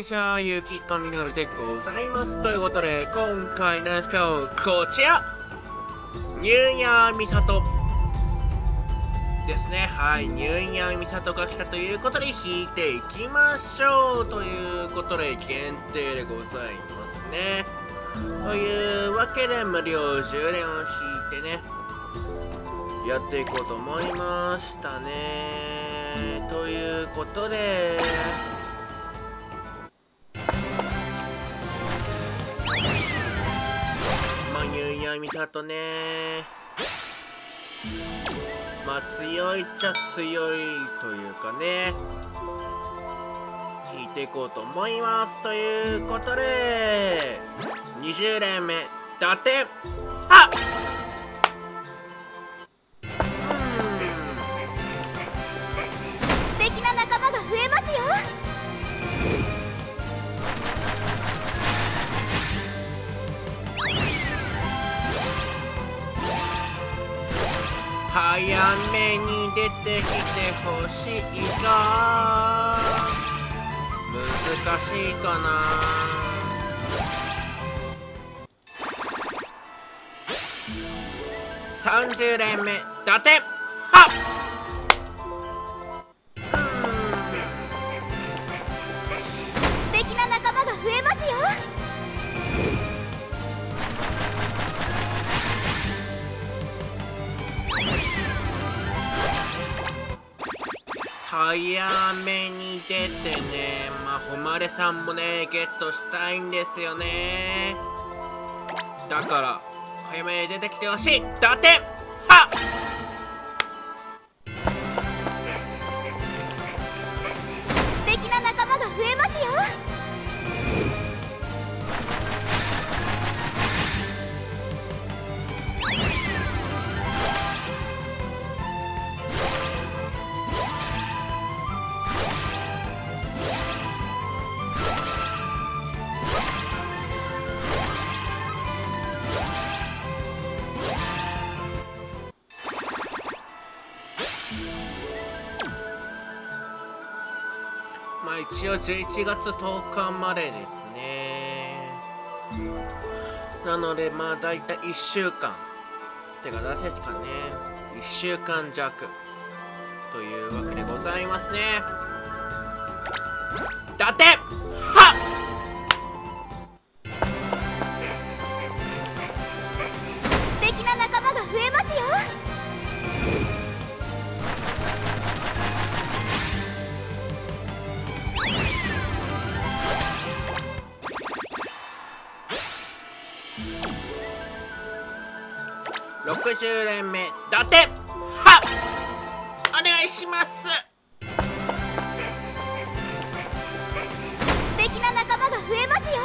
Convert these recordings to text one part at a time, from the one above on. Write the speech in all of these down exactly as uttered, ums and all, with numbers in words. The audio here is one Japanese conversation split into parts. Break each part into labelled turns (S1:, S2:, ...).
S1: にちは、ゆきとみなるでございます。ということで、今回の今日、こちらニューイヤーミサトですね。はい、ニューイヤーミサトが来たということで、引いていきましょうということで、限定でございますね。というわけで、無料じゅうれんを引いてね、やっていこうと思いましたね。ということで、まあニューイヤーミサトね、まあ強いっちゃ強いというかね、引いていこうと思います。ということで、にじゅうれんめ、伊達はっ早めに出てきてほしいが難しいかな。さんじゅうれんめ、伊達はっ
S2: 素敵な仲間が増えますよ。
S1: 早めに出てね、まあ誉さんもねゲットしたいんですよね。だから早めに出てきてほしい。伊達はっ
S2: 素敵な仲間が増えますよ。
S1: まあ一応じゅういちがつとおかまでですね。なのでまあだいたいいっしゅうかんてか何ですかね、いっしゅうかんじゃくというわけでございますね。伊達はっ
S2: 素敵な仲間が増えますよ。
S1: ろくじゅうれんめ、伊達はっお願いします。
S2: 素敵な仲間が増えますよ。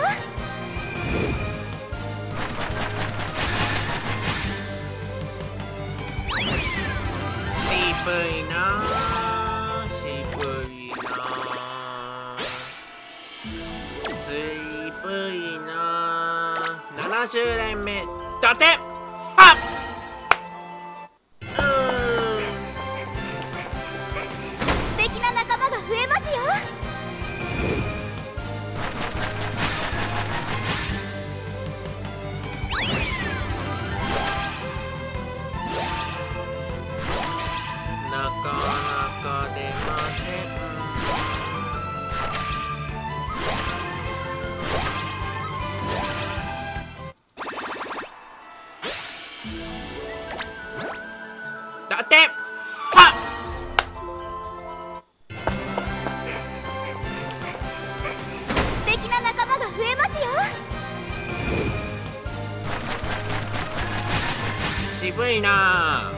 S1: 渋いなあ、渋いなあ、渋いなあ。ななじゅうれんめ、伊達はっ
S2: 素敵な仲間が増えますよ。
S1: なかなか出ません。伊達はっ
S2: 素敵な仲間が増えますよ。
S1: 渋いなあ。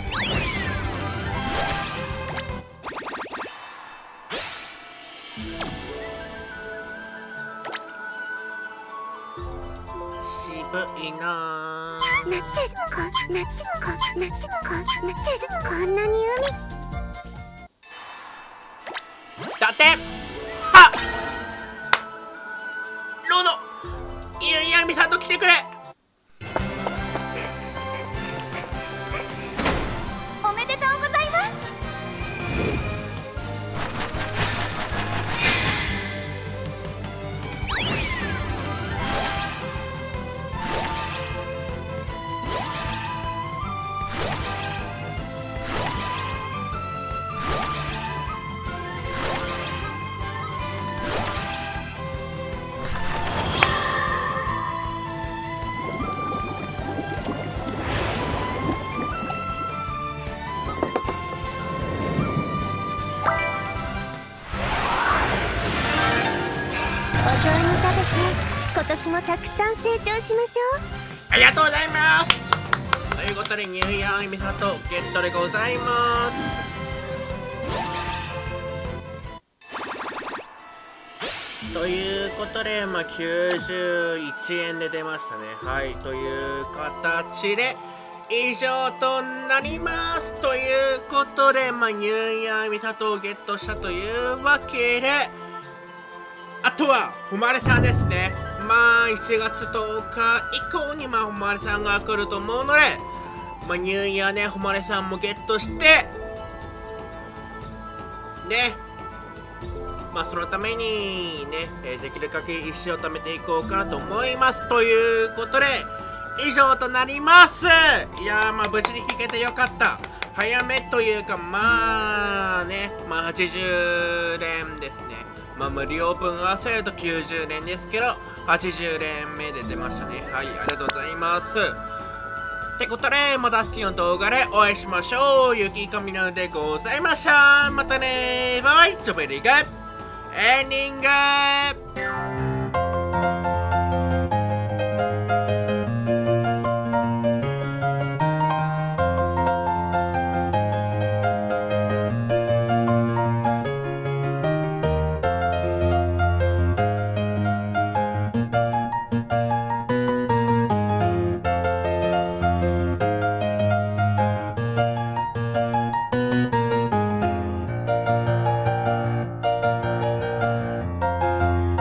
S1: 渋いなあ。
S2: なすこなすこなすこなすこんなに海。
S1: 伊達はっローノニューイヤーミサト来てくれ。
S2: おめでとうございます。 私もたくさん成長しましょう。
S1: ありがとうございます。ということでニューヤーミサトゲットでございます。ということで、まあ、きゅうじゅういちえんで出ましたね。はい、という形で以上となります。ということで、まあ、ニューヤーミサトをゲットしたというわけで、あとは誉さんですね。まあ、いちがつとおか以降に、まあ、誉さんが来ると思うので、まあ、ニューイヤーね、誉さんもゲットして、ね、まあ、そのためにね、えー、できる限り石を貯めていこうかなと思います。ということで、以上となります。いやー、まあ、無事に引けてよかった。早めというか、まあね、まあ、はちじゅうれんですね。まあ、無料分合わせるときゅうじゅうれんですけど、はちじゅうれんめで出ましたね。はい、ありがとうございます。ってことで、また次の動画でお会いしましょう。ゆきかみなのでございました。またねー。バイバイ。チョベリがエンディング。